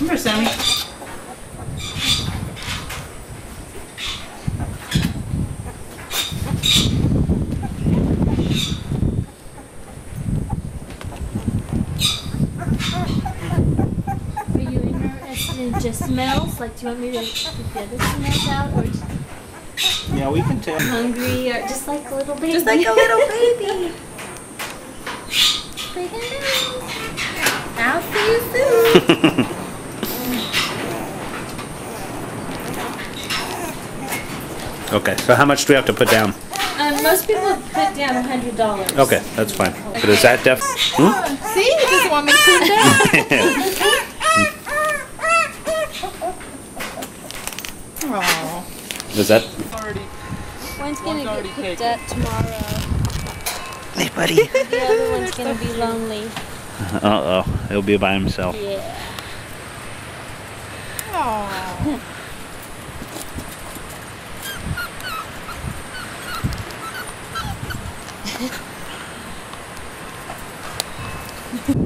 Here, Sammy. Are you interested in just smells? Like, do you want me to get the other smells out, or just Yeah, we can tell. hungry, or just like a little baby? Just like a little baby. I'll see you soon. Okay, so how much do we have to put down? Most people put down $100. Okay, that's fine. But is that See, he doesn't want me to put down. Aww. Is that? One's gonna get picked up tomorrow. Hey, buddy. The other one's gonna be lonely. Uh-oh, he'll be by himself. Yeah. Aww.